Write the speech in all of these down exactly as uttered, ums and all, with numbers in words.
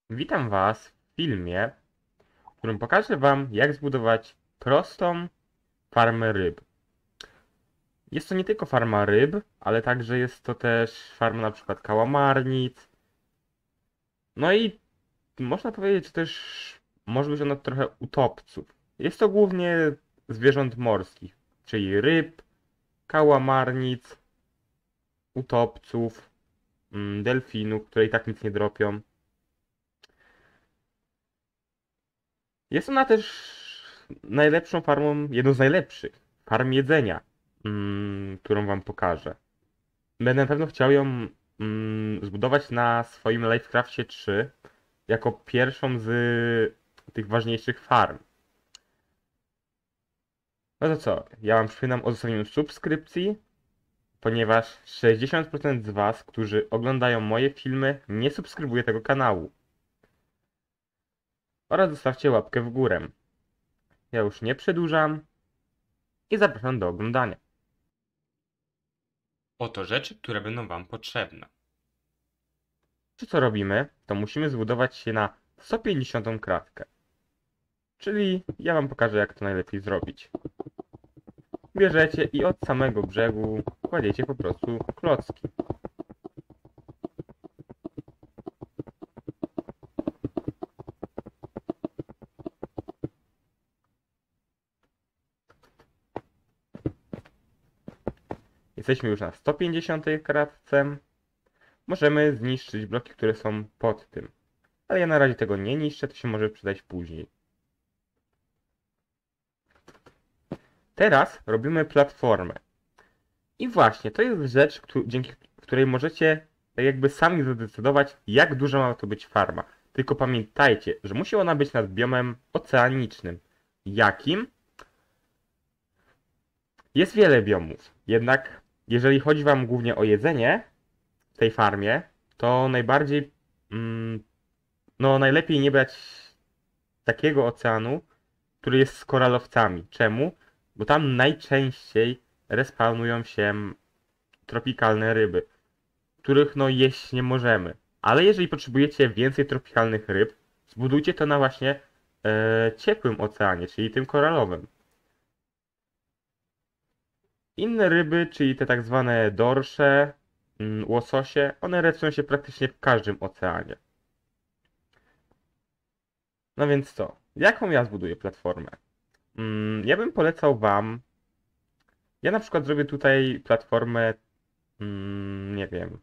Witam Was w filmie, w którym pokażę Wam, jak zbudować prostą farmę ryb. Jest to nie tylko farma ryb, ale także jest to też farma na przykład kałamarnic. No i można powiedzieć, że też może być ona trochę utopców. Jest to głównie zwierząt morskich, czyli ryb, kałamarnic, utopców, mm, delfinów, które i tak nic nie dropią. Jest ona też najlepszą farmą, jedną z najlepszych farm jedzenia, mm, którą wam pokażę. Będę na pewno chciał ją mm, zbudować na swoim Livecrafcie trzy jako pierwszą z tych ważniejszych farm. No to co? Ja wam przypominam o zostawieniu subskrypcji, ponieważ sześćdziesiąt procent z was, którzy oglądają moje filmy, nie subskrybuje tego kanału. Oraz zostawcie łapkę w górę. Ja już nie przedłużam i zapraszam do oglądania. Oto rzeczy, które będą Wam potrzebne. Czy co robimy, to musimy zbudować się na sto pięćdziesiątą kratkę. Czyli ja Wam pokażę, jak to najlepiej zrobić. Bierzecie i od samego brzegu kładziecie po prostu klocki. Jesteśmy już na sto pięćdziesiątej kratce. Możemy zniszczyć bloki, które są pod tym. Ale ja na razie tego nie niszczę, to się może przydać później. Teraz robimy platformę. I właśnie, to jest rzecz, dzięki której możecie tak jakby sami zadecydować, jak duża ma to być farma. Tylko pamiętajcie, że musi ona być nad biomem oceanicznym. Jakim? Jest wiele biomów. Jednak jeżeli chodzi wam głównie o jedzenie w tej farmie, to najbardziej, mm, no najlepiej nie brać takiego oceanu, który jest z koralowcami. Czemu? Bo tam najczęściej respawnują się tropikalne ryby, których no jeść nie możemy. Ale jeżeli potrzebujecie więcej tropikalnych ryb, zbudujcie to na właśnie e, ciepłym oceanie, czyli tym koralowym. Inne ryby, czyli te tak zwane dorsze, mm, łososie, one recują się praktycznie w każdym oceanie. No więc co? Jaką ja zbuduję platformę? Mm, ja bym polecał wam... Ja na przykład zrobię tutaj platformę, mm, nie wiem,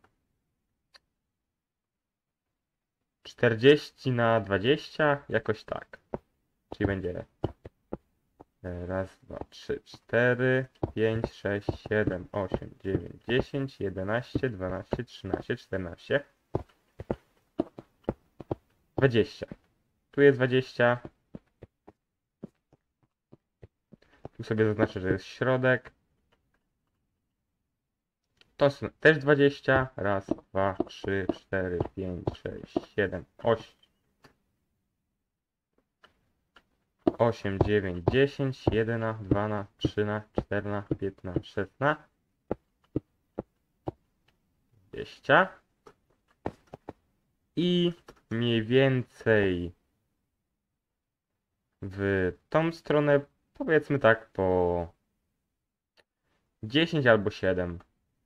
czterdzieści na dwadzieścia, jakoś tak. Czyli będzie raz, dwa, trzy, cztery, pięć, sześć, siedem, osiem, dziewięć, dziesięć, jedenaście, dwanaście, trzynaście, czternaście, dwadzieścia. Tu jest dwadzieścia. Tu sobie zaznaczę, że jest środek. To są też dwadzieścia. Raz, dwa, trzy, cztery, pięć, sześć, siedem, osiem. osiem, dziewięć, dziesięć, jedenaście, dwanaście, trzynaście, czternaście, piętnaście, szesnaście, dwadzieścia. I mniej więcej w tą stronę, powiedzmy tak, po dziesięć albo siedem.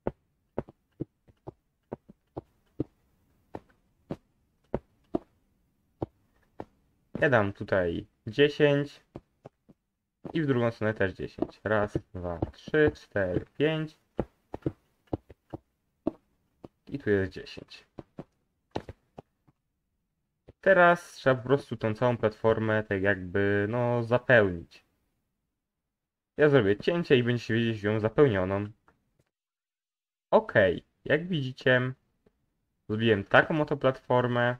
Ja dam tutaj dziesięć i w drugą stronę też dziesięć. Raz, dwa, trzy, cztery, pięć i tu jest dziesięć. Teraz trzeba po prostu tą całą platformę tak jakby no zapełnić. Ja zrobię cięcie i będziecie wiedzieć ją zapełnioną. Ok, jak widzicie, zrobiłem taką oto platformę.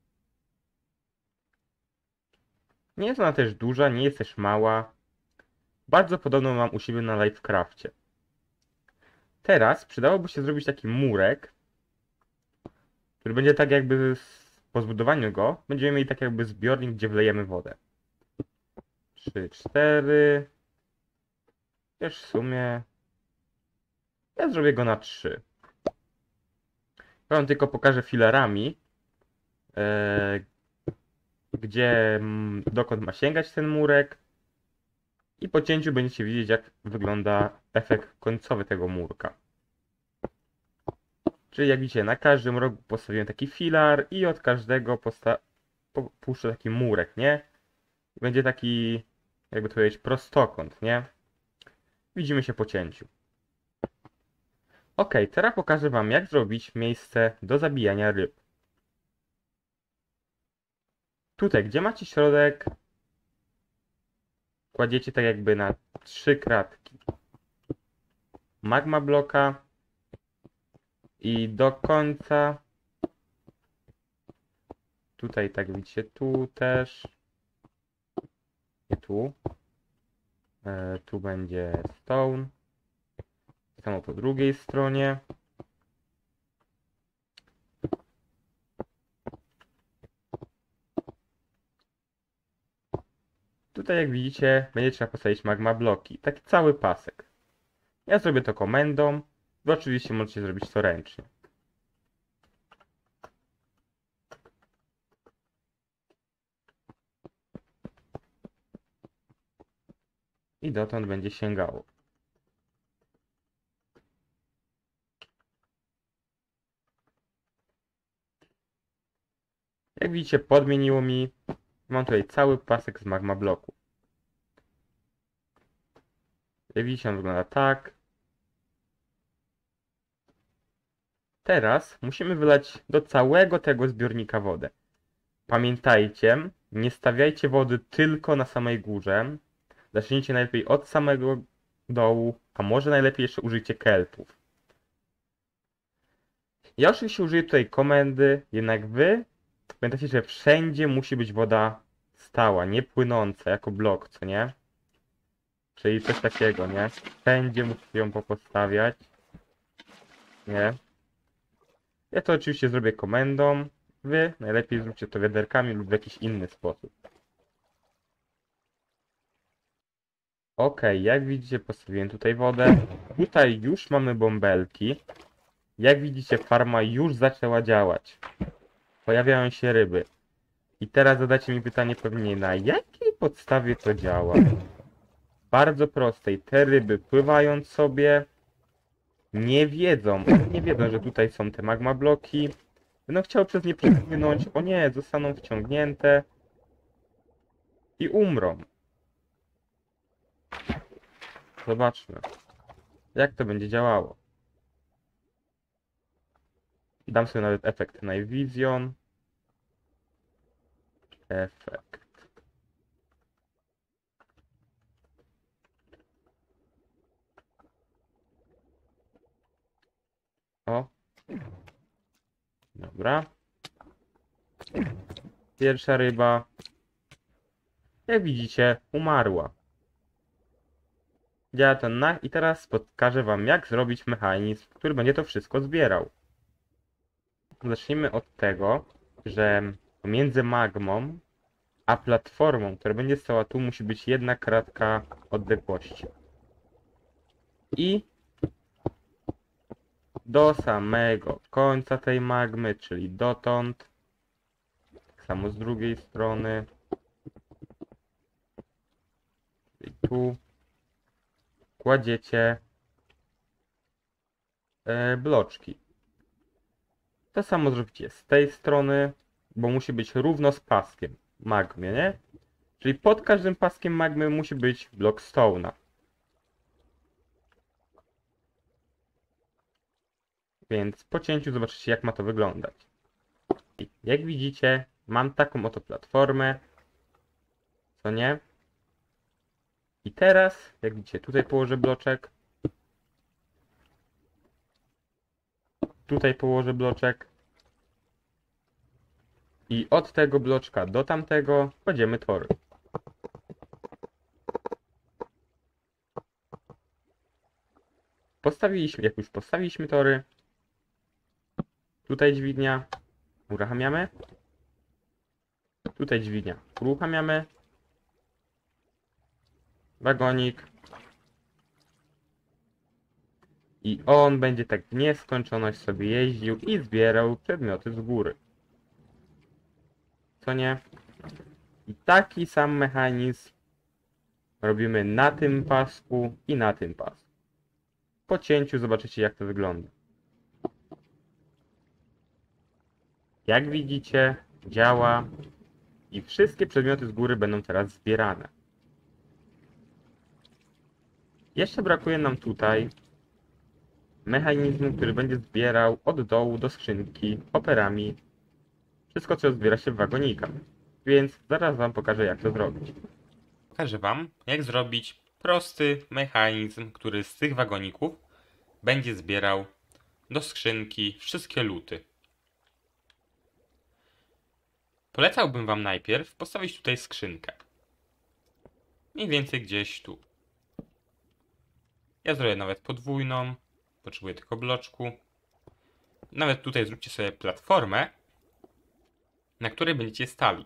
Nie jest ona też duża, nie jest też mała. Bardzo podobną mam u siebie na Livecrafcie. Teraz przydałoby się zrobić taki murek, który będzie tak jakby po zbudowaniu go, będziemy mieli tak jakby zbiornik, gdzie wlejemy wodę. trzy, cztery. Też w sumie... Ja zrobię go na trzy. Ja wam tylko pokażę filarami, e, gdzie, mm, dokąd ma sięgać ten murek. I po cięciu będziecie widzieć, jak wygląda efekt końcowy tego murka. Czyli jak widzicie, na każdym rogu postawiłem taki filar i od każdego posta po puszczę taki murek, nie? Będzie taki, jakby to powiedzieć, prostokąt, nie? Widzimy się po cięciu. Ok, teraz pokażę wam, jak zrobić miejsce do zabijania ryb. Tutaj, gdzie macie środek, kładziecie tak jakby na trzy kratki magma bloka i do końca, tutaj tak widzicie, tu też, nie tu, e, tu będzie stone, samo po drugiej stronie. Tutaj jak widzicie, będzie trzeba postawić magma bloki, taki cały pasek. Ja zrobię to komendą, wy oczywiście możecie zrobić to ręcznie. I dotąd będzie sięgało. Jak widzicie, podmieniło mi. Mam tutaj cały pasek z magma bloku. Jak widzicie, on wygląda tak. Teraz musimy wylać do całego tego zbiornika wodę. Pamiętajcie, nie stawiajcie wody tylko na samej górze. Zacznijcie najlepiej od samego dołu, a może najlepiej jeszcze użyjcie kelpów. Ja oczywiście użyję tutaj komendy, jednak wy pamiętajcie, że wszędzie musi być woda stała, nie płynąca, jako blok, co nie? Czyli coś takiego, nie? Wszędzie musicie ją popostawiać. Nie? Ja to oczywiście zrobię komendą. Wy najlepiej zróbcie to wiaderkami lub w jakiś inny sposób. Ok, jak widzicie, postawiłem tutaj wodę. Tutaj już mamy bąbelki. Jak widzicie, farma już zaczęła działać. Pojawiają się ryby. I teraz zadacie mi pytanie pewnie, na jakiej podstawie to działa? Bardzo prostej. Te ryby, pływając sobie, nie wiedzą, nie wiedzą, że tutaj są te magma bloki. Będą chciały przez nie przepłynąć. O nie, zostaną wciągnięte i umrą. Zobaczmy, jak to będzie działało. Dam sobie nawet efekt Night Vision. Efekt. O. Dobra. Pierwsza ryba. Jak widzicie, umarła. Działa to na... I teraz pokażę wam, jak zrobić mechanizm, który będzie to wszystko zbierał. Zacznijmy od tego, że pomiędzy magmą a platformą, która będzie stała tu, musi być jedna kratka odległości. I do samego końca tej magmy, czyli dotąd, tak samo z drugiej strony, czyli tu, kładziecie e, bloczki. To samo zrobicie z tej strony, bo musi być równo z paskiem magmy, nie? Czyli pod każdym paskiem magmy musi być blok stone'a. Więc po cięciu zobaczycie, jak ma to wyglądać. I jak widzicie, mam taką oto platformę, co nie? I teraz, jak widzicie, tutaj położę bloczek. Tutaj położę bloczek. I od tego bloczka do tamtego kładziemy tory. Postawiliśmy, jak już postawiliśmy tory, tutaj dźwignia, uruchamiamy. Tutaj dźwignia, uruchamiamy. Wagonik. I on będzie tak w nieskończoność sobie jeździł i zbierał przedmioty z góry. Co nie? I taki sam mechanizm robimy na tym pasku i na tym pasku. Po cięciu zobaczycie, jak to wygląda. Jak widzicie, działa i wszystkie przedmioty z góry będą teraz zbierane. Jeszcze brakuje nam tutaj mechanizmu, który będzie zbierał od dołu do skrzynki operami wszystko, co zbiera się w wagonikach. Więc zaraz Wam pokażę, jak to zrobić. Pokażę Wam, jak zrobić prosty mechanizm, który z tych wagoników będzie zbierał do skrzynki wszystkie luty. Polecałbym Wam najpierw postawić tutaj skrzynkę. Mniej więcej gdzieś tu. Ja zrobię nawet podwójną. Potrzebuję tylko bloczku. Nawet tutaj zróbcie sobie platformę, na której będziecie stali.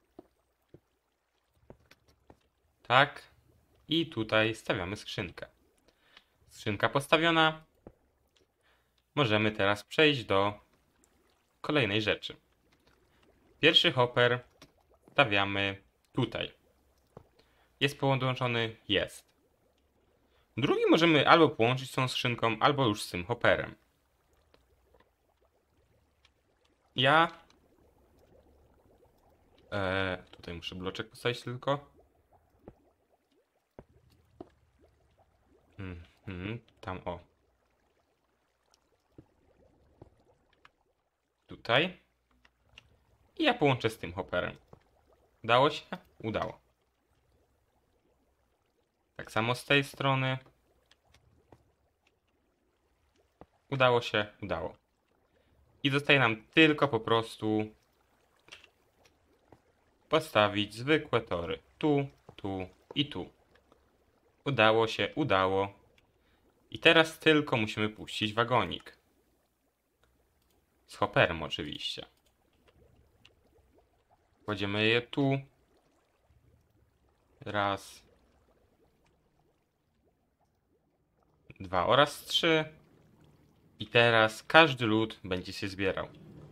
Tak. I tutaj stawiamy skrzynkę. Skrzynka postawiona. Możemy teraz przejść do kolejnej rzeczy. Pierwszy hopper stawiamy tutaj. Jest połączony? Jest. Drugi możemy albo połączyć z tą skrzynką, albo już z tym hopperem. Ja... Eee, tutaj muszę bloczek postawić tylko. Mhm, tam o. Tutaj. I ja połączę z tym hopperem. Udało się? Udało. Tak samo z tej strony. Udało się? Udało. I zostaje nam tylko po prostu postawić zwykłe tory. Tu, tu i tu. Udało się, udało. I teraz tylko musimy puścić wagonik. Z hopperem oczywiście. Kładziemy je tu. Raz. Dwa oraz trzy. I teraz każdy lód będzie się zbierał.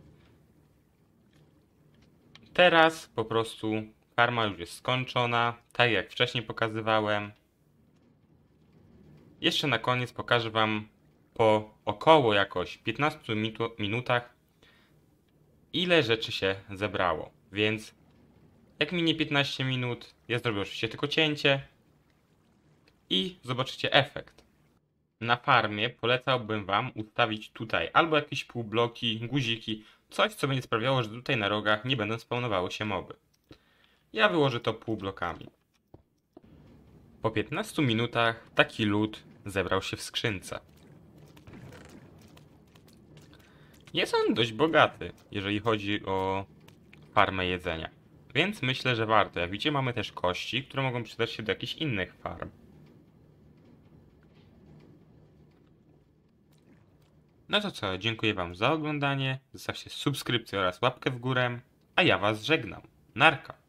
Teraz po prostu farma już jest skończona, tak jak wcześniej pokazywałem. Jeszcze na koniec pokażę Wam po około jakoś piętnastu minutach, ile rzeczy się zebrało. Więc jak minie piętnaście minut, ja zrobię oczywiście tylko cięcie i zobaczycie efekt. Na farmie polecałbym Wam ustawić tutaj albo jakieś półbloki, guziki, coś co będzie sprawiało, że tutaj na rogach nie będą spawnowały się moby. Ja wyłożę to półblokami. Po piętnastu minutach taki lód zebrał się w skrzynce. Jest on dość bogaty, jeżeli chodzi o farmę jedzenia. Więc myślę, że warto. Jak widzicie, mamy też kości, które mogą przydać się do jakichś innych farm. No to co, dziękuję Wam za oglądanie, zostawcie subskrypcję oraz łapkę w górę, a ja Was żegnam. Narka!